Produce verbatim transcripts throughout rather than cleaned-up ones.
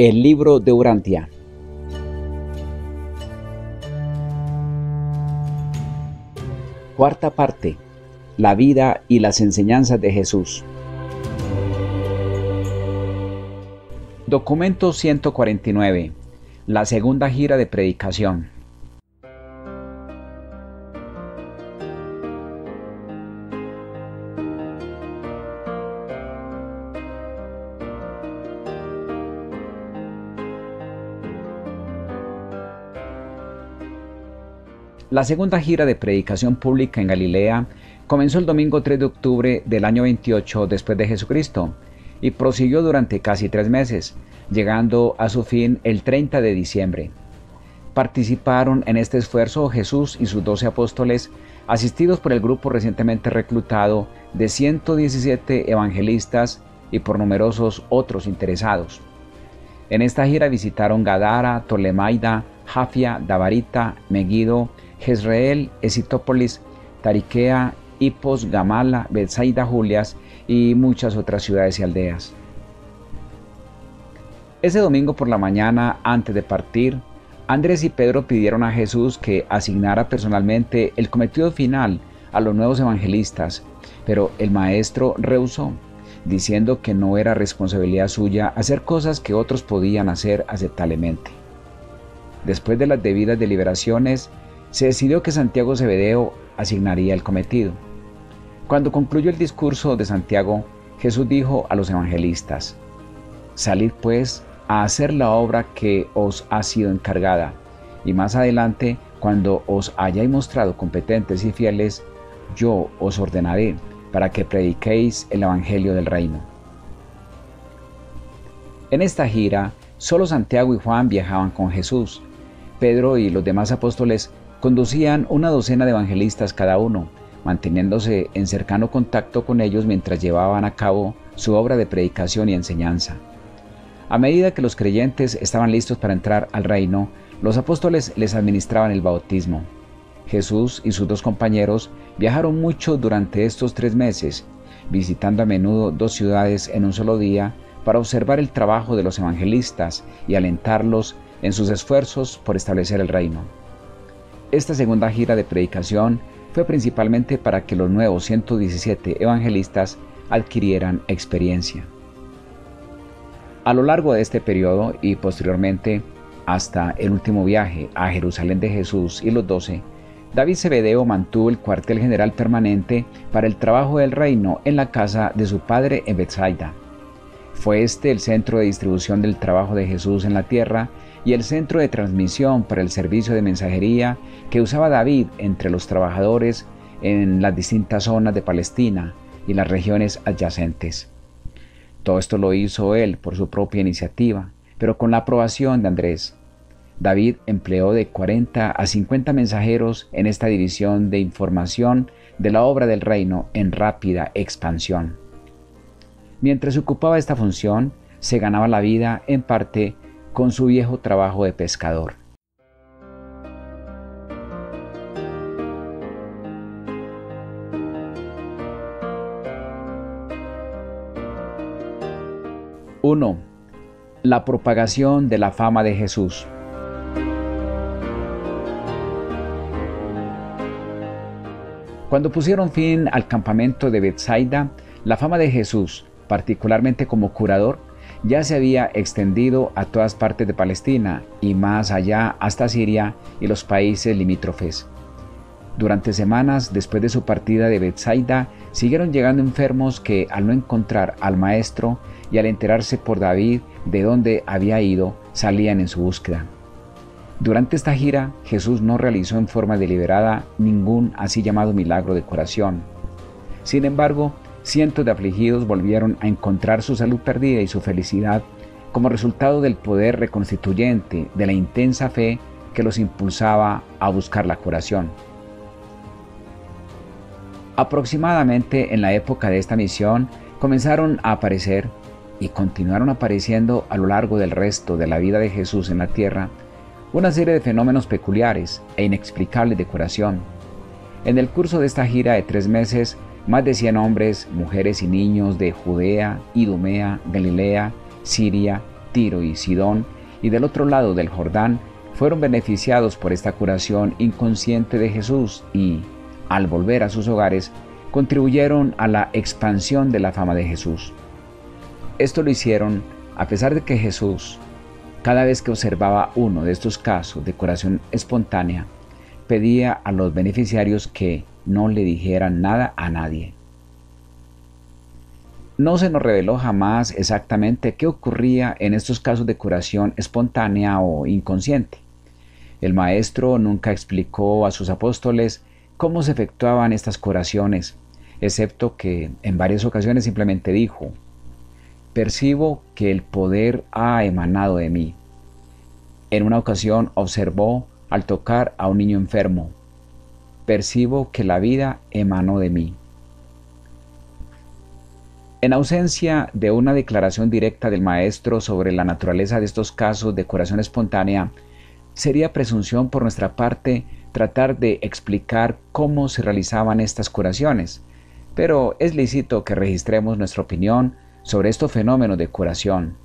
El libro de Urantia. Cuarta parte. La vida y las enseñanzas de Jesús. Documento ciento cuarenta y nueve. La segunda gira de predicación. La segunda gira de predicación pública en Galilea comenzó el domingo tres de octubre del año veintiocho después de Jesucristo y prosiguió durante casi tres meses, llegando a su fin el treinta de diciembre. Participaron en este esfuerzo Jesús y sus doce apóstoles, asistidos por el grupo recientemente reclutado de ciento diecisiete evangelistas y por numerosos otros interesados. En esta gira visitaron Gadara, Tolemaida, Jafia, Dabarita, Megido, Jezreel, Esitópolis, Tariquea, Hipos, Gamala, Betsaida, Julias y muchas otras ciudades y aldeas. Ese domingo por la mañana, antes de partir, Andrés y Pedro pidieron a Jesús que asignara personalmente el cometido final a los nuevos evangelistas, pero el maestro rehusó, diciendo que no era responsabilidad suya hacer cosas que otros podían hacer aceptablemente. Después de las debidas deliberaciones, se decidió que Santiago Zebedeo asignaría el cometido. Cuando concluyó el discurso de Santiago, Jesús dijo a los evangelistas: «Salid pues a hacer la obra que os ha sido encargada, y más adelante, cuando os hayáis mostrado competentes y fieles, yo os ordenaré para que prediquéis el evangelio del reino». En esta gira, solo Santiago y Juan viajaban con Jesús. Pedro y los demás apóstoles conducían una docena de evangelistas cada uno, manteniéndose en cercano contacto con ellos mientras llevaban a cabo su obra de predicación y enseñanza. A medida que los creyentes estaban listos para entrar al reino, los apóstoles les administraban el bautismo. Jesús y sus dos compañeros viajaron mucho durante estos tres meses, visitando a menudo dos ciudades en un solo día para observar el trabajo de los evangelistas y alentarlos en sus esfuerzos por establecer el reino. Esta segunda gira de predicación fue principalmente para que los nuevos ciento diecisiete evangelistas adquirieran experiencia. A lo largo de este periodo y posteriormente hasta el último viaje a Jerusalén de Jesús y los doce, David Zebedeo mantuvo el cuartel general permanente para el trabajo del reino en la casa de su padre en Betsaida. Fue este el centro de distribución del trabajo de Jesús en la tierra y el centro de transmisión para el servicio de mensajería que usaba David entre los trabajadores en las distintas zonas de Palestina y las regiones adyacentes. Todo esto lo hizo él por su propia iniciativa, pero con la aprobación de Andrés. David empleó de cuarenta a cincuenta mensajeros en esta división de información de la obra del reino en rápida expansión. Mientras ocupaba esta función, se ganaba la vida en parte con su viejo trabajo de pescador. uno. La propagación de la fama de Jesús. Cuando pusieron fin al campamento de Betsaida, la fama de Jesús, particularmente como curador, ya se había extendido a todas partes de Palestina y más allá hasta Siria y los países limítrofes. Durante semanas después de su partida de Betsaida, siguieron llegando enfermos que, al no encontrar al maestro y al enterarse por David de dónde había ido, salían en su búsqueda. Durante esta gira, Jesús no realizó en forma deliberada ningún así llamado milagro de curación. Sin embargo, cientos de afligidos volvieron a encontrar su salud perdida y su felicidad como resultado del poder reconstituyente de la intensa fe que los impulsaba a buscar la curación. Aproximadamente en la época de esta misión comenzaron a aparecer y continuaron apareciendo a lo largo del resto de la vida de Jesús en la tierra una serie de fenómenos peculiares e inexplicables de curación. En el curso de esta gira de tres meses, más de cien hombres, mujeres y niños de Judea, Idumea, Galilea, Siria, Tiro y Sidón y del otro lado del Jordán fueron beneficiados por esta curación inconsciente de Jesús y, al volver a sus hogares, contribuyeron a la expansión de la fama de Jesús. Esto lo hicieron a pesar de que Jesús, cada vez que observaba uno de estos casos de curación espontánea, pedía a los beneficiarios que no le dijeran nada a nadie. No se nos reveló jamás exactamente qué ocurría en estos casos de curación espontánea o inconsciente. El Maestro nunca explicó a sus apóstoles cómo se efectuaban estas curaciones, excepto que en varias ocasiones simplemente dijo: «Percibo que el poder ha emanado de mí». En una ocasión observó al tocar a un niño enfermo: «Percibo que la vida emanó de mí». En ausencia de una declaración directa del Maestro sobre la naturaleza de estos casos de curación espontánea, sería presunción por nuestra parte tratar de explicar cómo se realizaban estas curaciones, pero es lícito que registremos nuestra opinión sobre estos fenómenos de curación.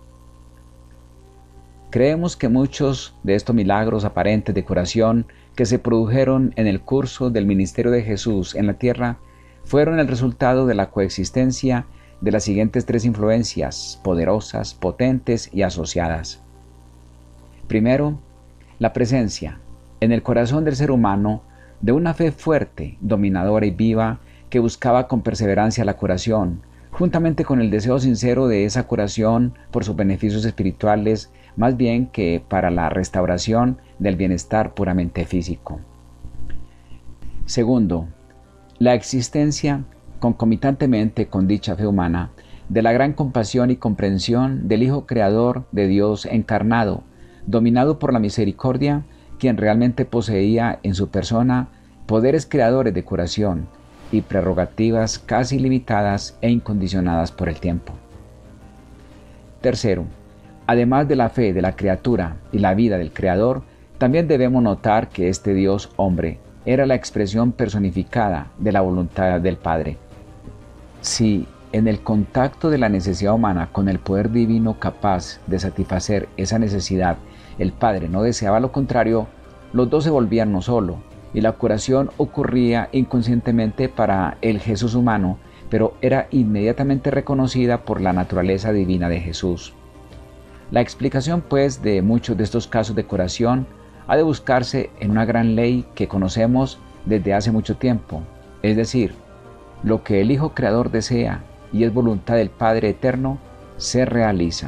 Creemos que muchos de estos milagros aparentes de curación que se produjeron en el curso del ministerio de Jesús en la tierra fueron el resultado de la coexistencia de las siguientes tres influencias poderosas, potentes y asociadas. Primero, la presencia, en el corazón del ser humano, de una fe fuerte, dominadora y viva que buscaba con perseverancia la curación, juntamente con el deseo sincero de esa curación por sus beneficios espirituales, más bien que para la restauración del bienestar puramente físico. Segundo, la existencia, concomitantemente con dicha fe humana, de la gran compasión y comprensión del Hijo Creador de Dios encarnado, dominado por la misericordia, quien realmente poseía en su persona poderes creadores de curación y prerrogativas casi limitadas e incondicionadas por el tiempo. Tercero, además de la fe de la criatura y la vida del Creador, también debemos notar que este Dios hombre era la expresión personificada de la voluntad del Padre. Si en el contacto de la necesidad humana con el poder divino capaz de satisfacer esa necesidad, el Padre no deseaba lo contrario, los dos se volvían uno solo, y la curación ocurría inconscientemente para el Jesús humano, pero era inmediatamente reconocida por la naturaleza divina de Jesús. La explicación, pues, de muchos de estos casos de curación ha de buscarse en una gran ley que conocemos desde hace mucho tiempo, es decir, lo que el Hijo Creador desea y es voluntad del Padre Eterno, se realiza.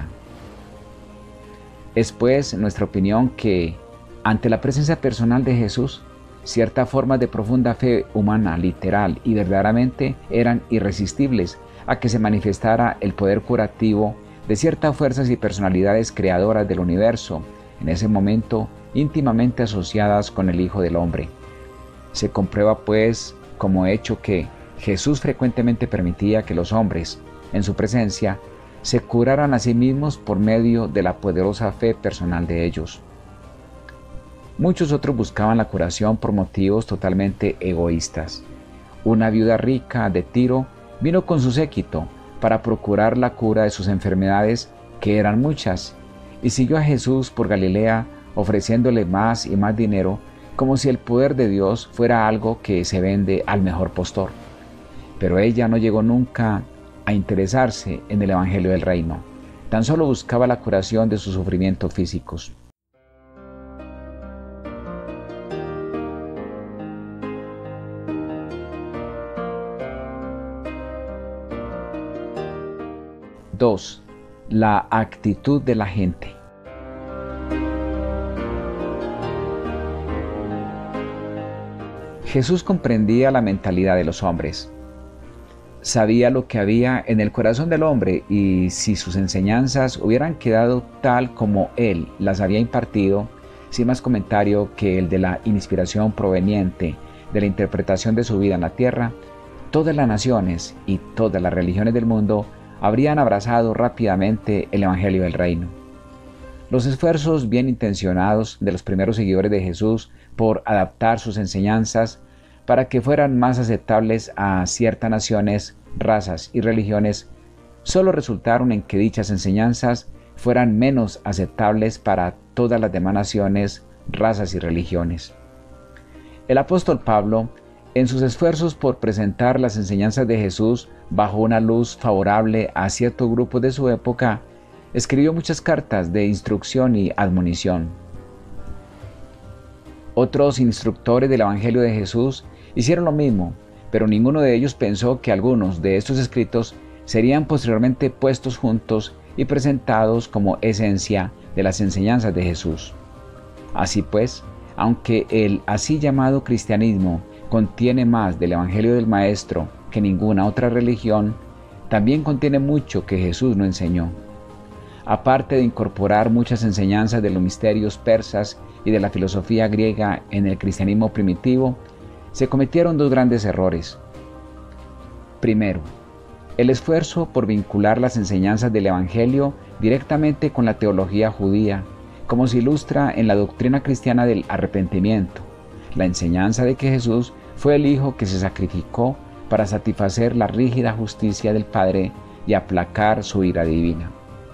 Es pues nuestra opinión que, ante la presencia personal de Jesús, ciertas formas de profunda fe humana, literal y verdaderamente eran irresistibles a que se manifestara el poder curativo de ciertas fuerzas y personalidades creadoras del universo, en ese momento íntimamente asociadas con el Hijo del Hombre. Se comprueba pues como hecho que Jesús frecuentemente permitía que los hombres, en su presencia, se curaran a sí mismos por medio de la poderosa fe personal de ellos. Muchos otros buscaban la curación por motivos totalmente egoístas. Una viuda rica de Tiro vino con su séquito para procurar la cura de sus enfermedades, que eran muchas, y siguió a Jesús por Galilea ofreciéndole más y más dinero, como si el poder de Dios fuera algo que se vende al mejor postor. Pero ella no llegó nunca a interesarse en el Evangelio del Reino, tan solo buscaba la curación de sus sufrimientos físicos. dos. La actitud de la gente. Jesús comprendía la mentalidad de los hombres. Sabía lo que había en el corazón del hombre y si sus enseñanzas hubieran quedado tal como Él las había impartido, sin más comentario que el de la inspiración proveniente de la interpretación de su vida en la tierra, todas las naciones y todas las religiones del mundo habrían abrazado rápidamente el Evangelio del Reino. Los esfuerzos bien intencionados de los primeros seguidores de Jesús por adaptar sus enseñanzas para que fueran más aceptables a ciertas naciones, razas y religiones, solo resultaron en que dichas enseñanzas fueran menos aceptables para todas las demás naciones, razas y religiones. El apóstol Pablo, en sus esfuerzos por presentar las enseñanzas de Jesús bajo una luz favorable a ciertos grupos de su época, escribió muchas cartas de instrucción y admonición. Otros instructores del Evangelio de Jesús hicieron lo mismo, pero ninguno de ellos pensó que algunos de estos escritos serían posteriormente puestos juntos y presentados como esencia de las enseñanzas de Jesús. Así pues, aunque el así llamado cristianismo contiene más del Evangelio del Maestro que ninguna otra religión, también contiene mucho que Jesús no enseñó. Aparte de incorporar muchas enseñanzas de los misterios persas y de la filosofía griega en el cristianismo primitivo, se cometieron dos grandes errores. Primero, el esfuerzo por vincular las enseñanzas del Evangelio directamente con la teología judía, como se ilustra en la doctrina cristiana del arrepentimiento, la enseñanza de que Jesús fue el Hijo que se sacrificó para satisfacer la rígida justicia del Padre y aplacar su ira divina.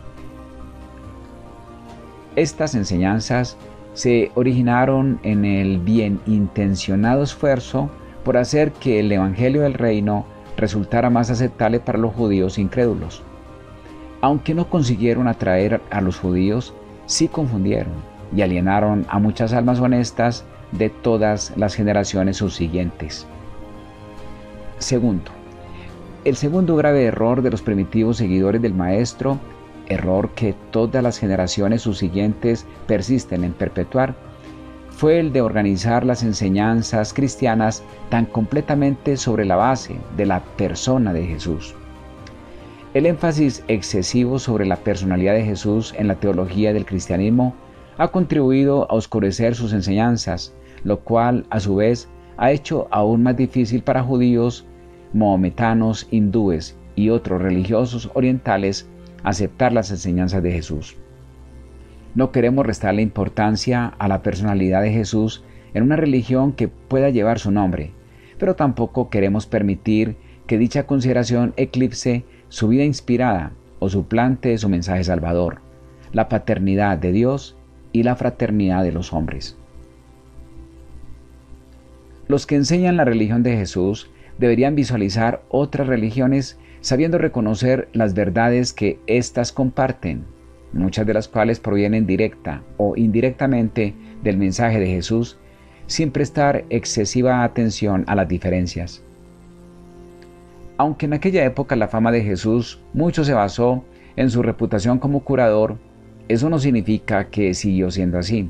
Estas enseñanzas se originaron en el bien intencionado esfuerzo por hacer que el Evangelio del Reino resultara más aceptable para los judíos incrédulos. Aunque no consiguieron atraer a los judíos, sí confundieron y alienaron a muchas almas honestas de todas las generaciones subsiguientes. Segundo, el segundo grave error de los primitivos seguidores del Maestro, error que todas las generaciones subsiguientes persisten en perpetuar, fue el de organizar las enseñanzas cristianas tan completamente sobre la base de la persona de Jesús. El énfasis excesivo sobre la personalidad de Jesús en la teología del cristianismo ha contribuido a oscurecer sus enseñanzas, lo cual, a su vez, ha hecho aún más difícil para judíos, mahometanos, hindúes y otros religiosos orientales aceptar las enseñanzas de Jesús. No queremos restarle importancia a la personalidad de Jesús en una religión que pueda llevar su nombre, pero tampoco queremos permitir que dicha consideración eclipse su vida inspirada o suplante su mensaje salvador, la paternidad de Dios y la fraternidad de los hombres. Los que enseñan la religión de Jesús deberían visualizar otras religiones sabiendo reconocer las verdades que éstas comparten, muchas de las cuales provienen directa o indirectamente del mensaje de Jesús, sin prestar excesiva atención a las diferencias. Aunque en aquella época la fama de Jesús mucho se basó en su reputación como curador, eso no significa que siguió siendo así.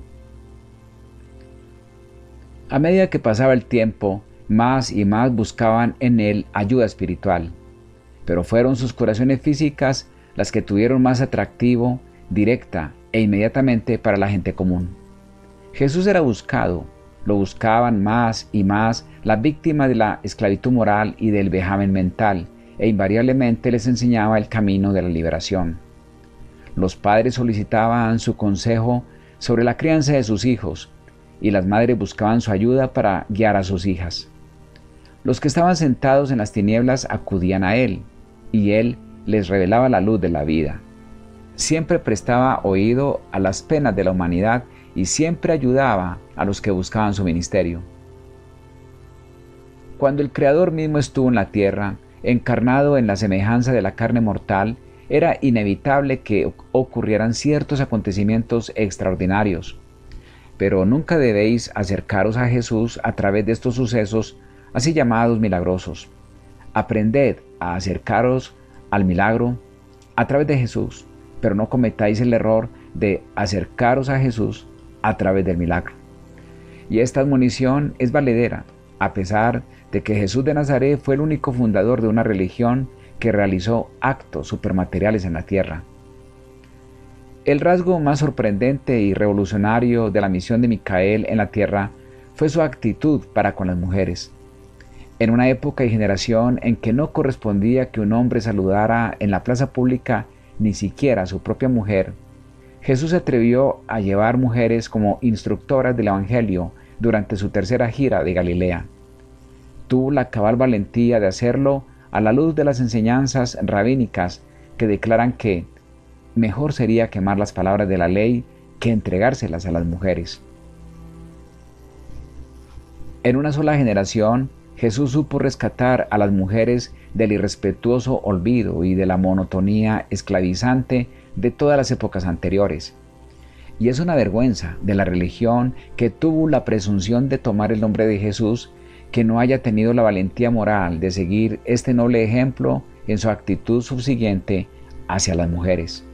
A medida que pasaba el tiempo, más y más buscaban en él ayuda espiritual, pero fueron sus curaciones físicas las que tuvieron más atractivo, directa e inmediatamente para la gente común. Jesús era buscado, lo buscaban más y más las víctimas de la esclavitud moral y del vejamen mental, e invariablemente les enseñaba el camino de la liberación. Los padres solicitaban su consejo sobre la crianza de sus hijos, y las madres buscaban su ayuda para guiar a sus hijas. Los que estaban sentados en las tinieblas acudían a él, y él les revelaba la luz de la vida. Siempre prestaba oído a las penas de la humanidad y siempre ayudaba a los que buscaban su ministerio. Cuando el Creador mismo estuvo en la tierra, encarnado en la semejanza de la carne mortal, era inevitable que ocurrieran ciertos acontecimientos extraordinarios. Pero nunca debéis acercaros a Jesús a través de estos sucesos así llamados milagrosos. Aprended a acercaros al milagro a través de Jesús, pero no cometáis el error de acercaros a Jesús a través del milagro. Y esta admonición es valedera, a pesar de que Jesús de Nazaret fue el único fundador de una religión que realizó actos supermateriales en la tierra. El rasgo más sorprendente y revolucionario de la misión de Micael en la tierra fue su actitud para con las mujeres. En una época y generación en que no correspondía que un hombre saludara en la plaza pública ni siquiera a su propia mujer, Jesús se atrevió a llevar mujeres como instructoras del Evangelio durante su tercera gira de Galilea. Tuvo la cabal valentía de hacerlo a la luz de las enseñanzas rabínicas que declaran que mejor sería quemar las palabras de la ley que entregárselas a las mujeres. En una sola generación, Jesús supo rescatar a las mujeres del irrespetuoso olvido y de la monotonía esclavizante de todas las épocas anteriores. Y es una vergüenza de la religión que tuvo la presunción de tomar el nombre de Jesús que no haya tenido la valentía moral de seguir este noble ejemplo en su actitud subsiguiente hacia las mujeres.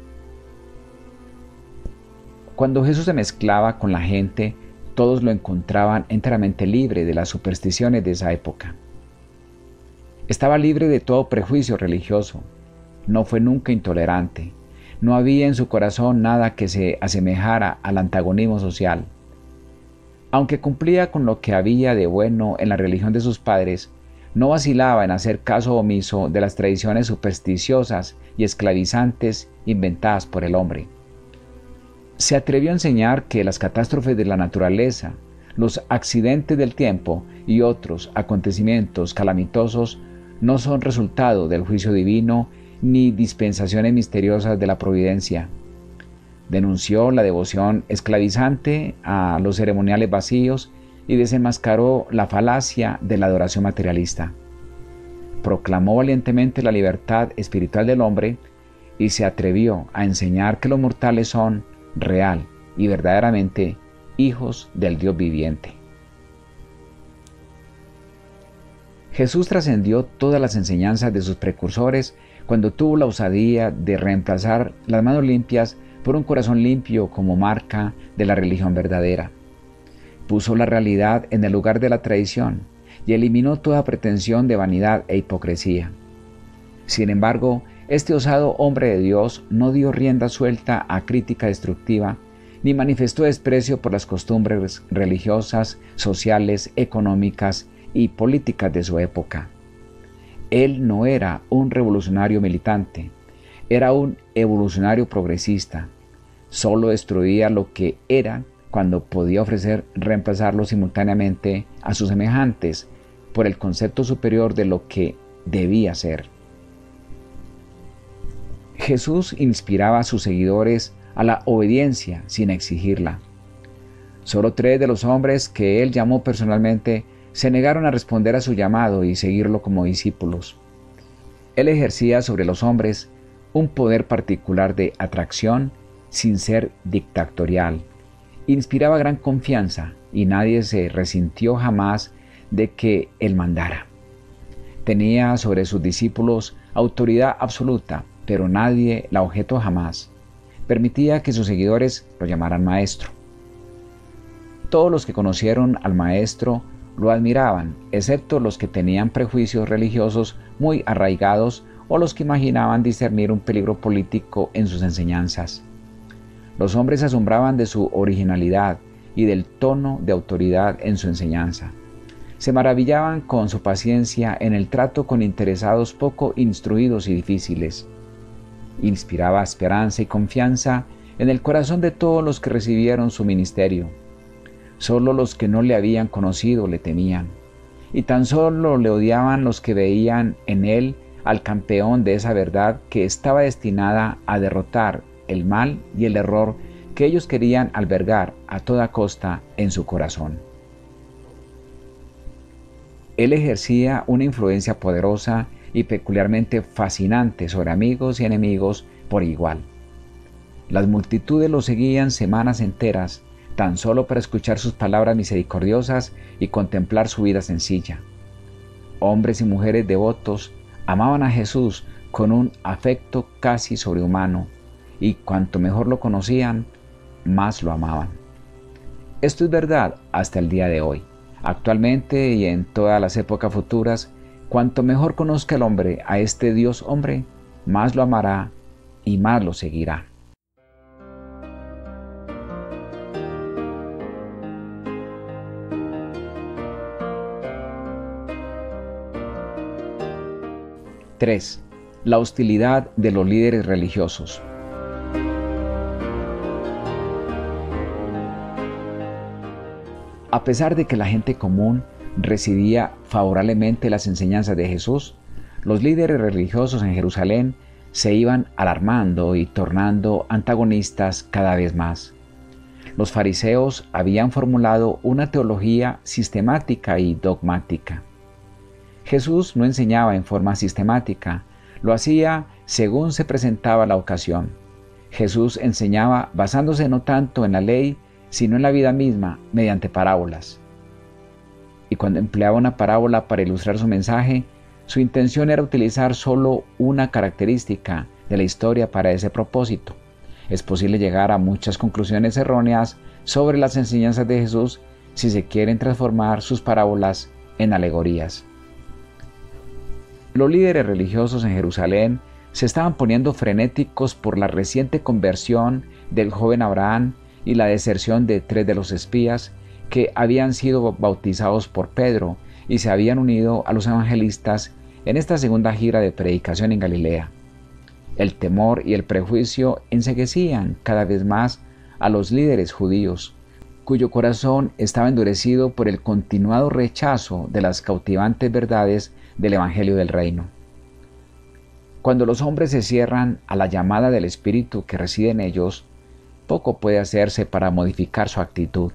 Cuando Jesús se mezclaba con la gente, todos lo encontraban enteramente libre de las supersticiones de esa época. Estaba libre de todo prejuicio religioso, no fue nunca intolerante, no había en su corazón nada que se asemejara al antagonismo social. Aunque cumplía con lo que había de bueno en la religión de sus padres, no vacilaba en hacer caso omiso de las tradiciones supersticiosas y esclavizantes inventadas por el hombre. Se atrevió a enseñar que las catástrofes de la naturaleza, los accidentes del tiempo y otros acontecimientos calamitosos no son resultado del juicio divino ni dispensaciones misteriosas de la providencia. Denunció la devoción esclavizante a los ceremoniales vacíos y desenmascaró la falacia de la adoración materialista. Proclamó valientemente la libertad espiritual del hombre y se atrevió a enseñar que los mortales son real y verdaderamente hijos del Dios viviente. Jesús trascendió todas las enseñanzas de sus precursores cuando tuvo la osadía de reemplazar las manos limpias por un corazón limpio como marca de la religión verdadera. Puso la realidad en el lugar de la tradición y eliminó toda pretensión de vanidad e hipocresía. Sin embargo, este osado hombre de Dios no dio rienda suelta a crítica destructiva, ni manifestó desprecio por las costumbres religiosas, sociales, económicas y políticas de su época. Él no era un revolucionario militante, era un evolucionario progresista. Solo destruía lo que era cuando podía ofrecer reemplazarlo simultáneamente a sus semejantes por el concepto superior de lo que debía ser. Jesús inspiraba a sus seguidores a la obediencia sin exigirla. Solo tres de los hombres que él llamó personalmente se negaron a responder a su llamado y seguirlo como discípulos. Él ejercía sobre los hombres un poder particular de atracción sin ser dictatorial. Inspiraba gran confianza y nadie se resintió jamás de que él mandara. Tenía sobre sus discípulos autoridad absoluta, pero nadie la objetó jamás. Permitía que sus seguidores lo llamaran maestro. Todos los que conocieron al maestro lo admiraban, excepto los que tenían prejuicios religiosos muy arraigados o los que imaginaban discernir un peligro político en sus enseñanzas. Los hombres se asombraban de su originalidad y del tono de autoridad en su enseñanza. Se maravillaban con su paciencia en el trato con interesados poco instruidos y difíciles. Inspiraba esperanza y confianza en el corazón de todos los que recibieron su ministerio. Solo los que no le habían conocido le temían, y tan solo le odiaban los que veían en él al campeón de esa verdad que estaba destinada a derrotar el mal y el error que ellos querían albergar a toda costa en su corazón. Él ejercía una influencia poderosa y peculiarmente fascinante sobre amigos y enemigos por igual. Las multitudes lo seguían semanas enteras, tan solo para escuchar sus palabras misericordiosas y contemplar su vida sencilla. Hombres y mujeres devotos amaban a Jesús con un afecto casi sobrehumano, y cuanto mejor lo conocían, más lo amaban. Esto es verdad hasta el día de hoy. Actualmente y en todas las épocas futuras, cuanto mejor conozca el hombre a este Dios hombre, más lo amará y más lo seguirá. tres. La hostilidad de los líderes religiosos. A pesar de que la gente común recibía favorablemente las enseñanzas de Jesús, los líderes religiosos en Jerusalén se iban alarmando y tornando antagonistas cada vez más. Los fariseos habían formulado una teología sistemática y dogmática. Jesús no enseñaba en forma sistemática, lo hacía según se presentaba la ocasión. Jesús enseñaba basándose no tanto en la ley, sino en la vida misma, mediante parábolas. Y cuando empleaba una parábola para ilustrar su mensaje, su intención era utilizar solo una característica de la historia para ese propósito. Es posible llegar a muchas conclusiones erróneas sobre las enseñanzas de Jesús si se quieren transformar sus parábolas en alegorías. Los líderes religiosos en Jerusalén se estaban poniendo frenéticos por la reciente conversión del joven Abraham y la deserción de tres de los espías que habían sido bautizados por Pedro y se habían unido a los evangelistas en esta segunda gira de predicación en Galilea. El temor y el prejuicio enceguecían cada vez más a los líderes judíos, cuyo corazón estaba endurecido por el continuado rechazo de las cautivantes verdades del Evangelio del Reino. Cuando los hombres se cierran a la llamada del Espíritu que reside en ellos, poco puede hacerse para modificar su actitud.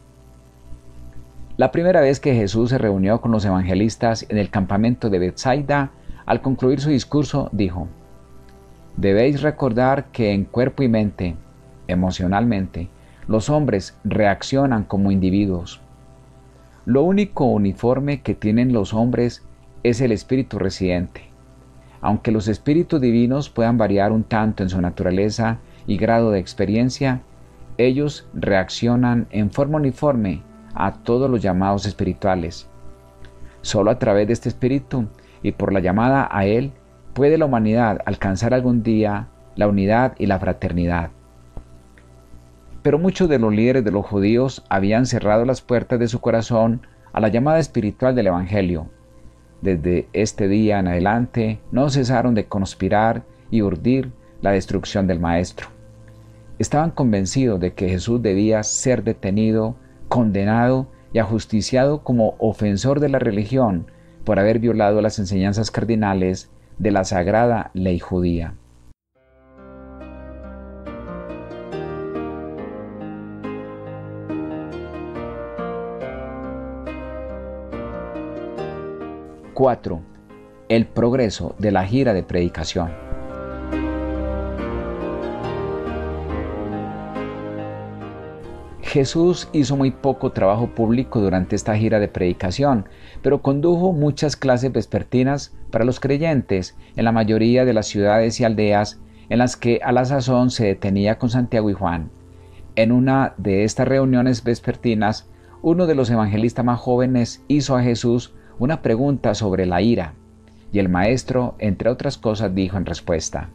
La primera vez que Jesús se reunió con los evangelistas en el campamento de Betsaida, al concluir su discurso, dijo: «Debéis recordar que en cuerpo y mente, emocionalmente, los hombres reaccionan como individuos. Lo único uniforme que tienen los hombres es el espíritu residente. Aunque los espíritus divinos puedan variar un tanto en su naturaleza y grado de experiencia, ellos reaccionan en forma uniforme a todos los llamados espirituales. Solo a través de este espíritu y por la llamada a él puede la humanidad alcanzar algún día la unidad y la fraternidad». Pero muchos de los líderes de los judíos habían cerrado las puertas de su corazón a la llamada espiritual del Evangelio. Desde este día en adelante no cesaron de conspirar y urdir la destrucción del Maestro. Estaban convencidos de que Jesús debía ser detenido, condenado y ajusticiado como ofensor de la religión por haber violado las enseñanzas cardinales de la sagrada ley judía. cuatro. El progreso de la gira de predicación. Jesús hizo muy poco trabajo público durante esta gira de predicación, pero condujo muchas clases vespertinas para los creyentes en la mayoría de las ciudades y aldeas en las que a la sazón se detenía con Santiago y Juan. En una de estas reuniones vespertinas, uno de los evangelistas más jóvenes hizo a Jesús una pregunta sobre la ira, y el maestro, entre otras cosas, dijo en respuesta: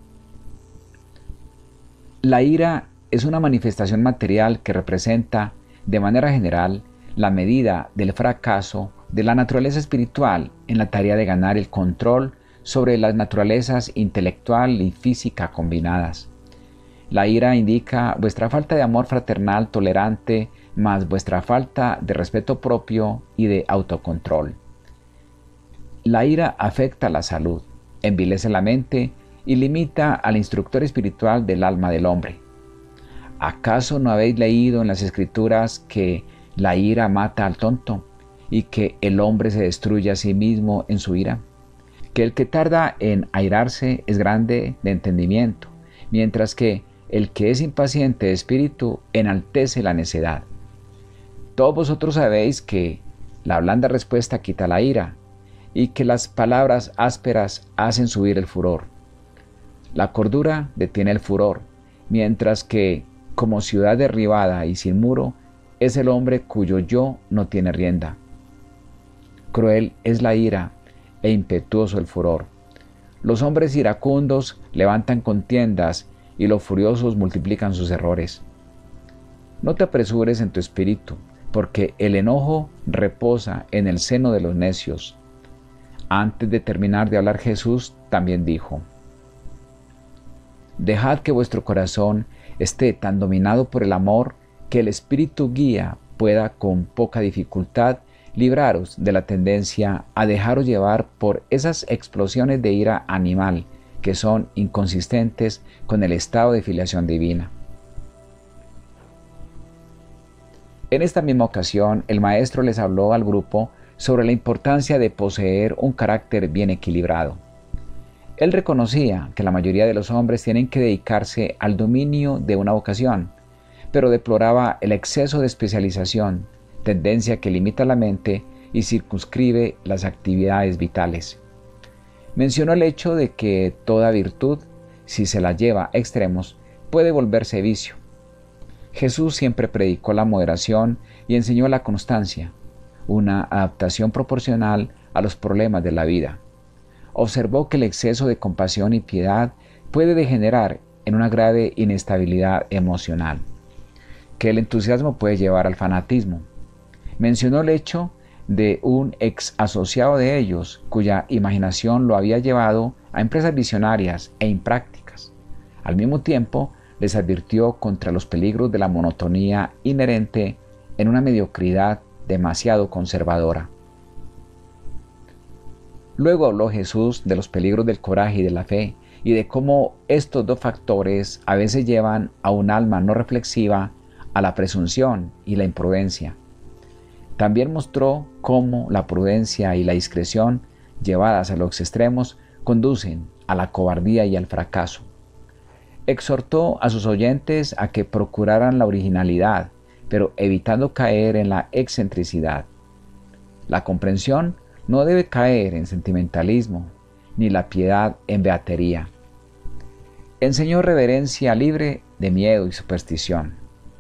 «La ira es una manifestación material que representa, de manera general, la medida del fracaso de la naturaleza espiritual en la tarea de ganar el control sobre las naturalezas intelectual y física combinadas. La ira indica vuestra falta de amor fraternal tolerante más vuestra falta de respeto propio y de autocontrol. La ira afecta la salud, envilece la mente y limita al instructor espiritual del alma del hombre. ¿Acaso no habéis leído en las Escrituras que la ira mata al tonto y que el hombre se destruye a sí mismo en su ira? Que el que tarda en airarse es grande de entendimiento, mientras que el que es impaciente de espíritu enaltece la necedad. Todos vosotros sabéis que la blanda respuesta quita la ira, y que las palabras ásperas hacen subir el furor. La cordura detiene el furor, mientras que, como ciudad derribada y sin muro, es el hombre cuyo yo no tiene rienda. Cruel es la ira e impetuoso el furor. Los hombres iracundos levantan contiendas y los furiosos multiplican sus errores. No te apresures en tu espíritu, porque el enojo reposa en el seno de los necios». Antes de terminar de hablar, Jesús también dijo: «Dejad que vuestro corazón esté tan dominado por el amor que el Espíritu guía pueda con poca dificultad libraros de la tendencia a dejaros llevar por esas explosiones de ira animal que son inconsistentes con el estado de filiación divina. En esta misma ocasión, el maestro les habló al grupo sobre la importancia de poseer un carácter bien equilibrado. Él reconocía que la mayoría de los hombres tienen que dedicarse al dominio de una vocación, pero deploraba el exceso de especialización, tendencia que limita la mente y circunscribe las actividades vitales. Mencionó el hecho de que toda virtud, si se la lleva a extremos, puede volverse vicio. Jesús siempre predicó la moderación y enseñó la constancia, una adaptación proporcional a los problemas de la vida. Observó que el exceso de compasión y piedad puede degenerar en una grave inestabilidad emocional, que el entusiasmo puede llevar al fanatismo. Mencionó el hecho de un ex asociado de ellos, cuya imaginación lo había llevado a empresas visionarias e imprácticas. Al mismo tiempo, les advirtió contra los peligros de la monotonía inherente en una mediocridad demasiado conservadora. Luego habló Jesús de los peligros del coraje y de la fe, y de cómo estos dos factores a veces llevan a un alma no reflexiva a la presunción y la imprudencia. También mostró cómo la prudencia y la discreción, llevadas a los extremos, conducen a la cobardía y al fracaso. Exhortó a sus oyentes a que procuraran la originalidad, pero evitando caer en la excentricidad. La comprensión no debe caer en sentimentalismo, ni la piedad en beatería. Enseñó reverencia libre de miedo y superstición.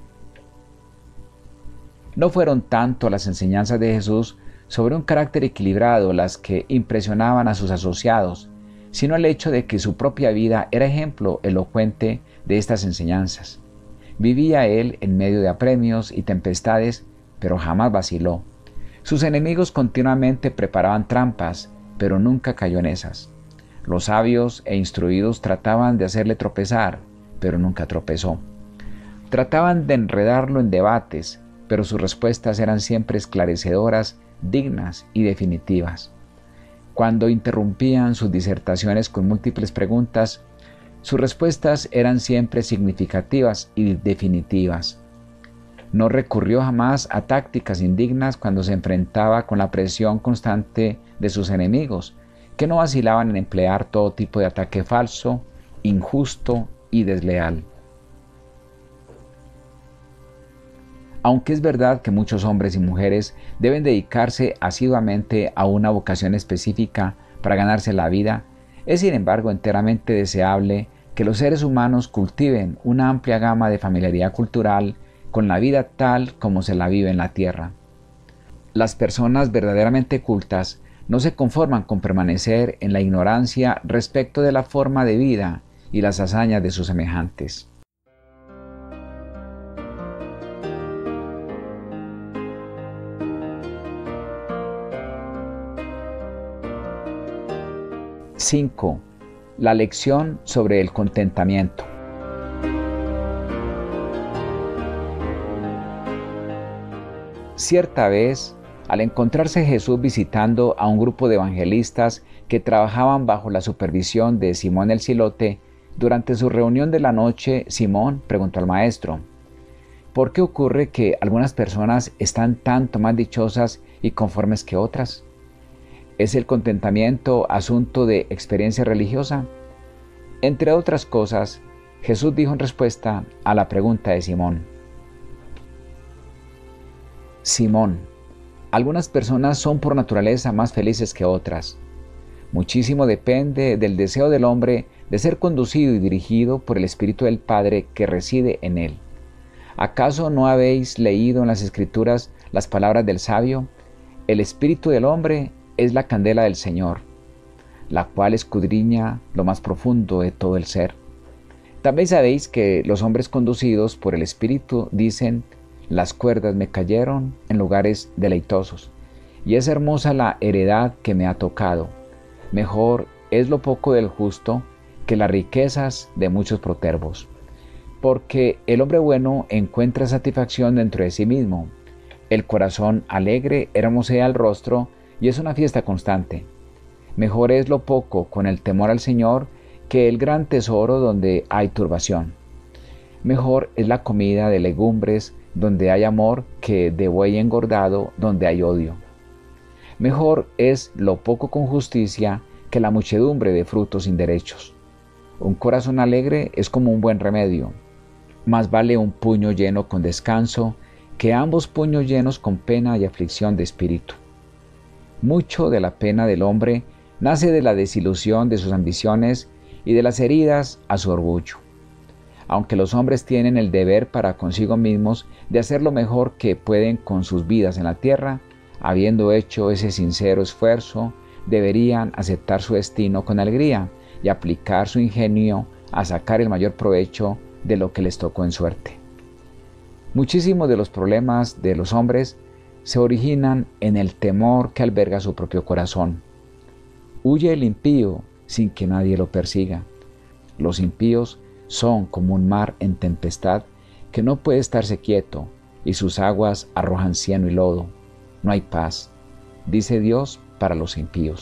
No fueron tanto las enseñanzas de Jesús sobre un carácter equilibrado las que impresionaban a sus asociados, sino el hecho de que su propia vida era ejemplo elocuente de estas enseñanzas. Vivía él en medio de apremios y tempestades, pero jamás vaciló. Sus enemigos continuamente preparaban trampas, pero nunca cayó en esas. Los sabios e instruidos trataban de hacerle tropezar, pero nunca tropezó. Trataban de enredarlo en debates, pero sus respuestas eran siempre esclarecedoras, dignas y definitivas. Cuando interrumpían sus disertaciones con múltiples preguntas, sus respuestas eran siempre significativas y definitivas. No recurrió jamás a tácticas indignas cuando se enfrentaba con la presión constante de sus enemigos, que no vacilaban en emplear todo tipo de ataque falso, injusto y desleal. Aunque es verdad que muchos hombres y mujeres deben dedicarse asiduamente a una vocación específica para ganarse la vida, es sin embargo enteramente deseable que los seres humanos cultiven una amplia gama de familiaridad cultural con la vida tal como se la vive en la tierra. Las personas verdaderamente cultas no se conforman con permanecer en la ignorancia respecto de la forma de vida y las hazañas de sus semejantes. cinco. La lección sobre el contentamiento. Cierta vez, al encontrarse Jesús visitando a un grupo de evangelistas que trabajaban bajo la supervisión de Simón el Zilote, durante su reunión de la noche, Simón preguntó al maestro: ¿por qué ocurre que algunas personas están tanto más dichosas y conformes que otras? ¿Es el contentamiento asunto de experiencia religiosa? Entre otras cosas, Jesús dijo en respuesta a la pregunta de Simón: Simón, algunas personas son por naturaleza más felices que otras. Muchísimo depende del deseo del hombre de ser conducido y dirigido por el Espíritu del Padre que reside en él. ¿Acaso no habéis leído en las Escrituras las palabras del sabio? El espíritu del hombre es la candela del Señor, la cual escudriña lo más profundo de todo el ser. También sabéis que los hombres conducidos por el Espíritu dicen: las cuerdas me cayeron en lugares deleitosos, y es hermosa la heredad que me ha tocado. Mejor es lo poco del justo que las riquezas de muchos protervos. Porque el hombre bueno encuentra satisfacción dentro de sí mismo. El corazón alegre hermosea el rostro y es una fiesta constante. Mejor es lo poco con el temor al Señor que el gran tesoro donde hay turbación. Mejor es la comida de legumbres donde hay amor que de buey engordado donde hay odio. Mejor es lo poco con justicia que la muchedumbre de frutos inderechos. Un corazón alegre es como un buen remedio. Más vale un puño lleno con descanso que ambos puños llenos con pena y aflicción de espíritu. Mucho de la pena del hombre nace de la desilusión de sus ambiciones y de las heridas a su orgullo. Aunque los hombres tienen el deber para consigo mismos de hacer lo mejor que pueden con sus vidas en la tierra, habiendo hecho ese sincero esfuerzo, deberían aceptar su destino con alegría y aplicar su ingenio a sacar el mayor provecho de lo que les tocó en suerte. Muchísimos de los problemas de los hombres se originan en el temor que alberga su propio corazón. Huye el impío sin que nadie lo persiga. Los impíos son como un mar en tempestad que no puede estarse quieto y sus aguas arrojan cieno y lodo. No hay paz, dice Dios, para los impíos.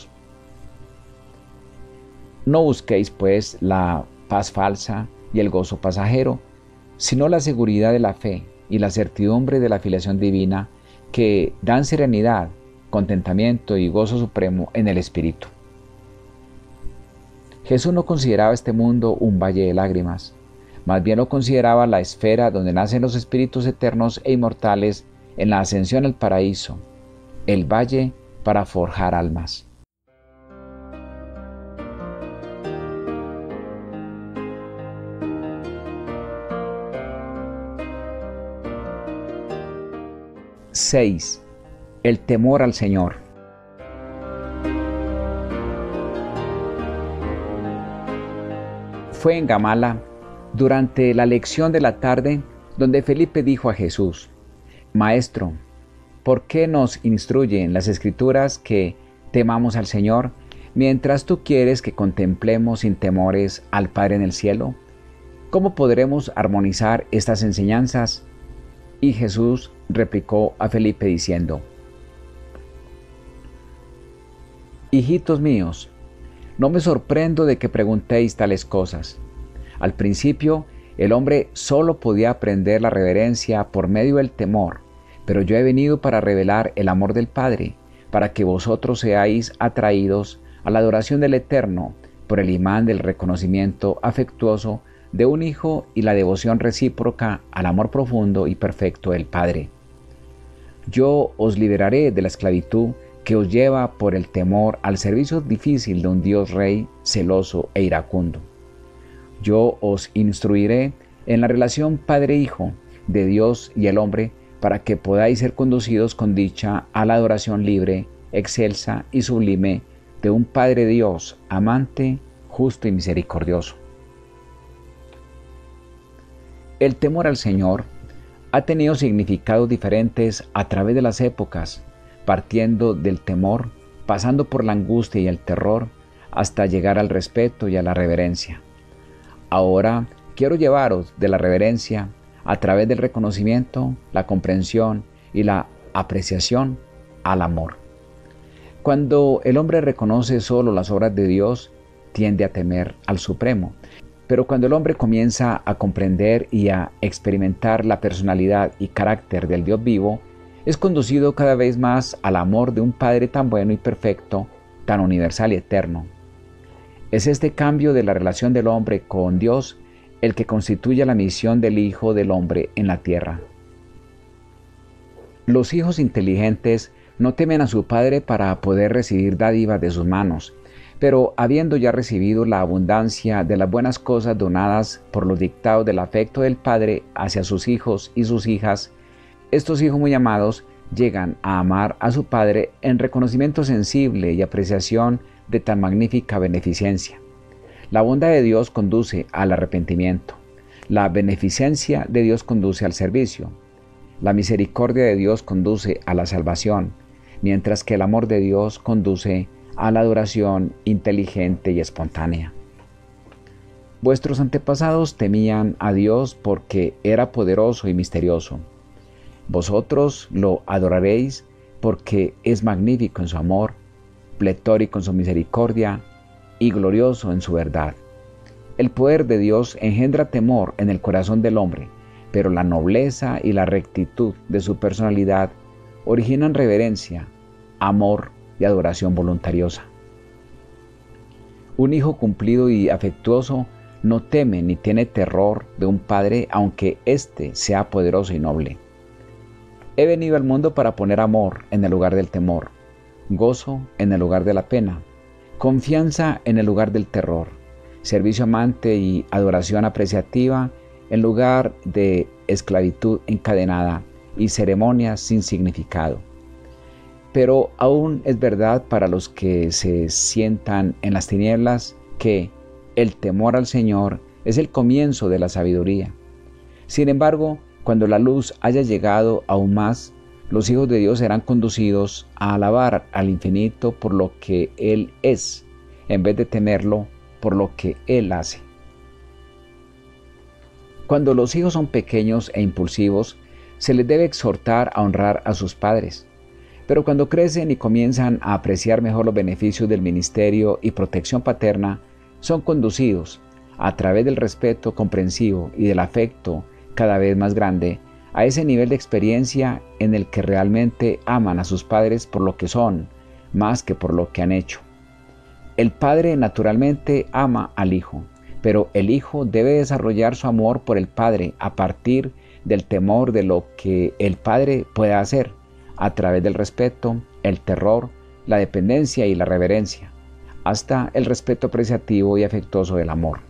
No busquéis, pues, la paz falsa y el gozo pasajero, sino la seguridad de la fe y la certidumbre de la filiación divina que dan serenidad, contentamiento y gozo supremo en el Espíritu. Jesús no consideraba este mundo un valle de lágrimas, más bien lo consideraba la esfera donde nacen los espíritus eternos e inmortales en la ascensión al paraíso, el valle para forjar almas. seis. El temor al Señor. Fue en Gamala, durante la lección de la tarde, donde Felipe dijo a Jesús: Maestro, ¿por qué nos instruyen las Escrituras que temamos al Señor, mientras tú quieres que contemplemos sin temores al Padre en el cielo? ¿Cómo podremos armonizar estas enseñanzas? Y Jesús replicó a Felipe diciendo: Hijitos míos, no me sorprendo de que preguntéis tales cosas. Al principio, el hombre solo podía aprender la reverencia por medio del temor, pero yo he venido para revelar el amor del Padre, para que vosotros seáis atraídos a la adoración del Eterno por el imán del reconocimiento afectuoso de un hijo y la devoción recíproca al amor profundo y perfecto del Padre. Yo os liberaré de la esclavitud que os lleva por el temor al servicio difícil de un Dios Rey celoso e iracundo. Yo os instruiré en la relación Padre-Hijo de Dios y el hombre para que podáis ser conducidos con dicha a la adoración libre, excelsa y sublime de un Padre Dios amante, justo y misericordioso. El temor al Señor ha tenido significados diferentes a través de las épocas, partiendo del temor, pasando por la angustia y el terror, hasta llegar al respeto y a la reverencia. Ahora quiero llevaros de la reverencia, a través del reconocimiento, la comprensión y la apreciación, al amor. Cuando el hombre reconoce solo las obras de Dios, tiende a temer al Supremo. Pero cuando el hombre comienza a comprender y a experimentar la personalidad y carácter del Dios vivo, es conducido cada vez más al amor de un Padre tan bueno y perfecto, tan universal y eterno. Es este cambio de la relación del hombre con Dios el que constituye la misión del Hijo del Hombre en la tierra. Los hijos inteligentes no temen a su Padre para poder recibir dádivas de sus manos, pero habiendo ya recibido la abundancia de las buenas cosas donadas por los dictados del afecto del Padre hacia sus hijos y sus hijas, estos hijos muy amados llegan a amar a su Padre en reconocimiento sensible y apreciación de tan magnífica beneficencia. La bondad de Dios conduce al arrepentimiento, la beneficencia de Dios conduce al servicio, la misericordia de Dios conduce a la salvación, mientras que el amor de Dios conduce a la adoración inteligente y espontánea. Vuestros antepasados temían a Dios porque era poderoso y misterioso. Vosotros lo adoraréis porque es magnífico en su amor, pletórico en su misericordia y glorioso en su verdad. El poder de Dios engendra temor en el corazón del hombre, pero la nobleza y la rectitud de su personalidad originan reverencia, amor y adoración voluntariosa. Un hijo cumplido y afectuoso no teme ni tiene terror de un padre, aunque éste sea poderoso y noble. He venido al mundo para poner amor en el lugar del temor, gozo en el lugar de la pena, confianza en el lugar del terror, servicio amante y adoración apreciativa en lugar de esclavitud encadenada y ceremonias sin significado. Pero aún es verdad para los que se sientan en las tinieblas que el temor al Señor es el comienzo de la sabiduría. Sin embargo, cuando la luz haya llegado aún más, los hijos de Dios serán conducidos a alabar al infinito por lo que Él es, en vez de temerlo por lo que Él hace. Cuando los hijos son pequeños e impulsivos, se les debe exhortar a honrar a sus padres. Pero cuando crecen y comienzan a apreciar mejor los beneficios del ministerio y protección paterna, son conducidos, a través del respeto comprensivo y del afecto cada vez más grande, a ese nivel de experiencia en el que realmente aman a sus padres por lo que son, más que por lo que han hecho. El padre naturalmente ama al hijo, pero el hijo debe desarrollar su amor por el padre a partir del temor de lo que el padre pueda hacer, a través del respeto, el terror, la dependencia y la reverencia, hasta el respeto apreciativo y afectuoso del amor.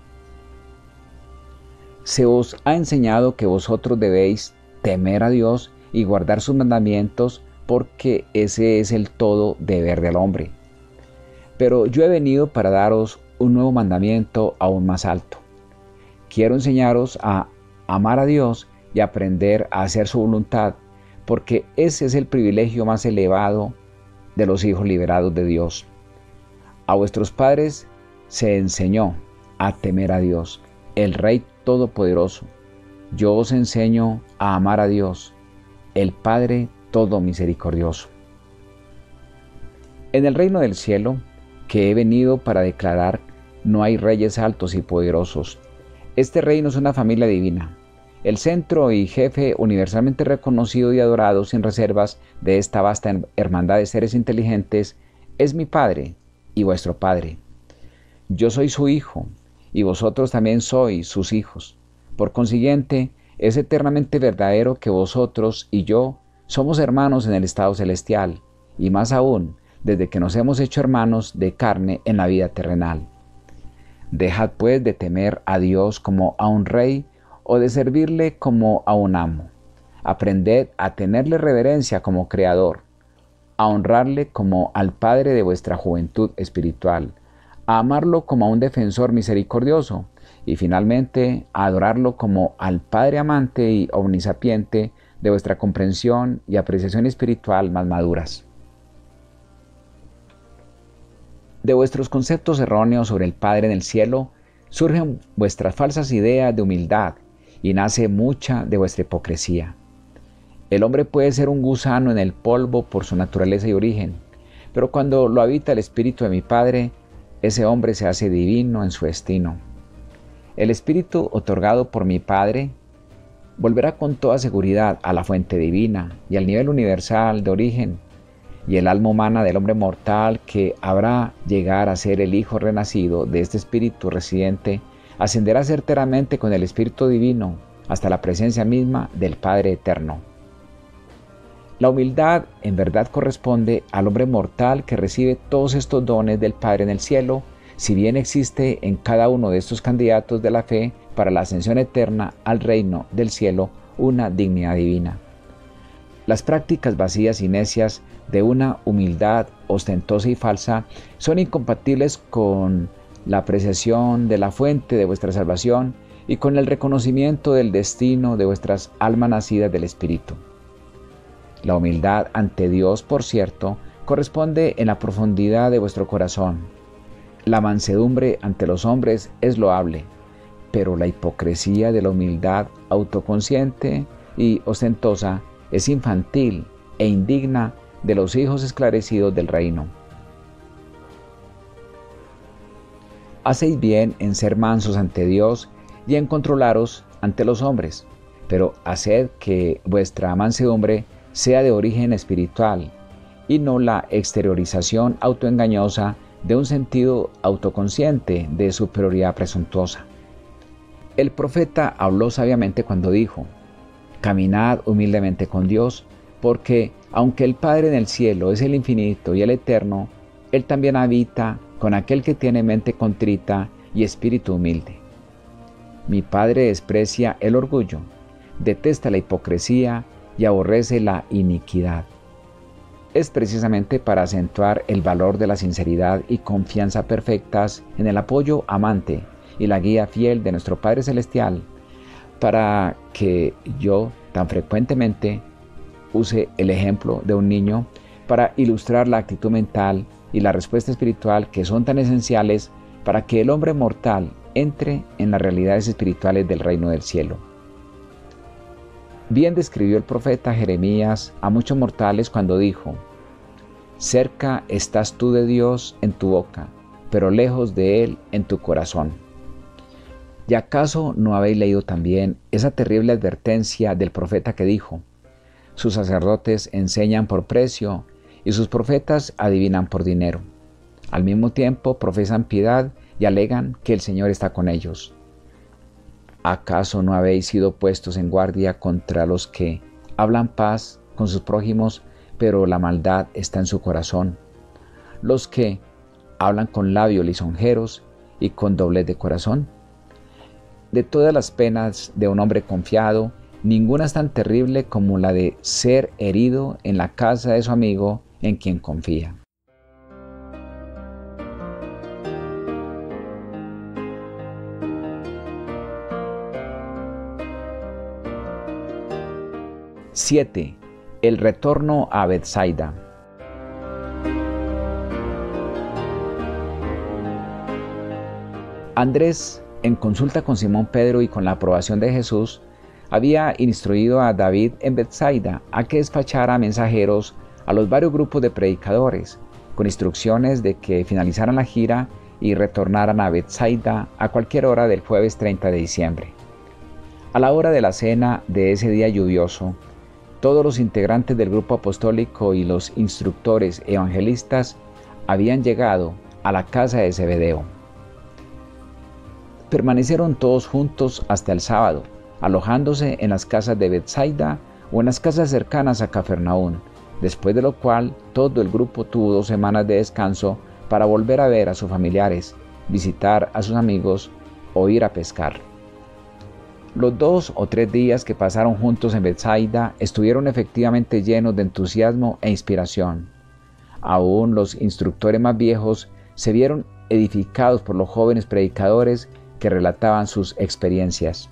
Se os ha enseñado que vosotros debéis temer a Dios y guardar sus mandamientos, porque ese es el todo deber del hombre. Pero yo he venido para daros un nuevo mandamiento aún más alto. Quiero enseñaros a amar a Dios y aprender a hacer su voluntad, porque ese es el privilegio más elevado de los hijos liberados de Dios. A vuestros padres se enseñó a temer a Dios, el Rey Todopoderoso. Yo os enseño a amar a Dios, el Padre Todo Misericordioso. En el reino del cielo, que he venido para declarar, no hay reyes altos y poderosos. Este reino es una familia divina. El centro y jefe universalmente reconocido y adorado sin reservas de esta vasta hermandad de seres inteligentes es mi Padre y vuestro Padre. Yo soy su Hijo y vosotros también sois sus hijos. Por consiguiente, es eternamente verdadero que vosotros y yo somos hermanos en el estado celestial, y más aún, desde que nos hemos hecho hermanos de carne en la vida terrenal. Dejad pues de temer a Dios como a un rey o de servirle como a un amo. Aprended a tenerle reverencia como Creador, a honrarle como al Padre de vuestra juventud espiritual, a amarlo como a un defensor misericordioso y finalmente a adorarlo como al Padre amante y omnisapiente de vuestra comprensión y apreciación espiritual más maduras. De vuestros conceptos erróneos sobre el Padre en el cielo surgen vuestras falsas ideas de humildad y nace mucha de vuestra hipocresía. El hombre puede ser un gusano en el polvo por su naturaleza y origen, pero cuando lo habita el Espíritu de mi Padre, ese hombre se hace divino en su destino. El Espíritu otorgado por mi Padre volverá con toda seguridad a la fuente divina y al nivel universal de origen, y el alma humana del hombre mortal que habrá llegar a ser el Hijo renacido de este Espíritu residente ascenderá certeramente con el Espíritu Divino hasta la presencia misma del Padre Eterno. La humildad en verdad corresponde al hombre mortal que recibe todos estos dones del Padre en el cielo, si bien existe en cada uno de estos candidatos de la fe para la ascensión eterna al reino del cielo una dignidad divina. Las prácticas vacías y necias de una humildad ostentosa y falsa son incompatibles con la apreciación de la fuente de vuestra salvación y con el reconocimiento del destino de vuestras almas nacidas del Espíritu. La humildad ante Dios, por cierto, corresponde en la profundidad de vuestro corazón. La mansedumbre ante los hombres es loable, pero la hipocresía de la humildad autoconsciente y ostentosa es infantil e indigna de los hijos esclarecidos del reino. Hacéis bien en ser mansos ante Dios y en controlaros ante los hombres, pero haced que vuestra mansedumbre sea de origen espiritual y no la exteriorización autoengañosa de un sentido autoconsciente de superioridad presuntuosa. El profeta habló sabiamente cuando dijo: caminad humildemente con Dios, porque aunque el Padre en el cielo es el infinito y el eterno, Él también habita con aquel que tiene mente contrita y espíritu humilde. Mi Padre desprecia el orgullo, detesta la hipocresía y aborrece la iniquidad. Es precisamente para acentuar el valor de la sinceridad y confianza perfectas en el apoyo amante y la guía fiel de nuestro Padre Celestial, para que yo tan frecuentemente use el ejemplo de un niño para ilustrar la actitud mental y la respuesta espiritual que son tan esenciales para que el hombre mortal entre en las realidades espirituales del reino del cielo. Bien describió el profeta Jeremías a muchos mortales cuando dijo: cerca estás tú de Dios en tu boca, pero lejos de Él en tu corazón. ¿Y acaso no habéis leído también esa terrible advertencia del profeta que dijo: sus sacerdotes enseñan por precio y sus profetas adivinan por dinero? Al mismo tiempo profesan piedad y alegan que el Señor está con ellos. ¿Acaso no habéis sido puestos en guardia contra los que hablan paz con sus prójimos, pero la maldad está en su corazón? Los que hablan con labios lisonjeros y con doblez de corazón. De todas las penas de un hombre confiado, ninguna es tan terrible como la de ser herido en la casa de su amigo en quien confía. siete. El retorno a Betsaida. Andrés, en consulta con Simón Pedro y con la aprobación de Jesús, había instruido a David en Betsaida a que despachara mensajeros a los varios grupos de predicadores, con instrucciones de que finalizaran la gira y retornaran a Betsaida a cualquier hora del jueves treinta de diciembre. A la hora de la cena de ese día lluvioso, todos los integrantes del grupo apostólico y los instructores evangelistas habían llegado a la casa de Zebedeo. Permanecieron todos juntos hasta el sábado, alojándose en las casas de Betsaida o en las casas cercanas a Cafarnaúm, después de lo cual todo el grupo tuvo dos semanas de descanso para volver a ver a sus familiares, visitar a sus amigos o ir a pescar. Los dos o tres días que pasaron juntos en Betsaida estuvieron efectivamente llenos de entusiasmo e inspiración. Aún los instructores más viejos se vieron edificados por los jóvenes predicadores que relataban sus experiencias.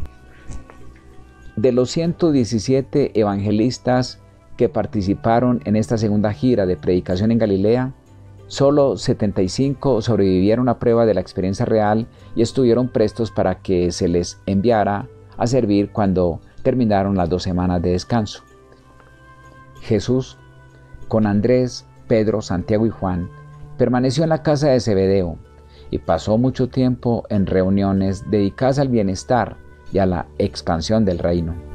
De los ciento diecisiete evangelistas que participaron en esta segunda gira de predicación en Galilea, solo setenta y cinco sobrevivieron a prueba de la experiencia real y estuvieron prestos para que se les enviara a servir cuando terminaron las dos semanas de descanso. Jesús, con Andrés, Pedro, Santiago y Juan, permaneció en la casa de Zebedeo y pasó mucho tiempo en reuniones dedicadas al bienestar y a la expansión del reino.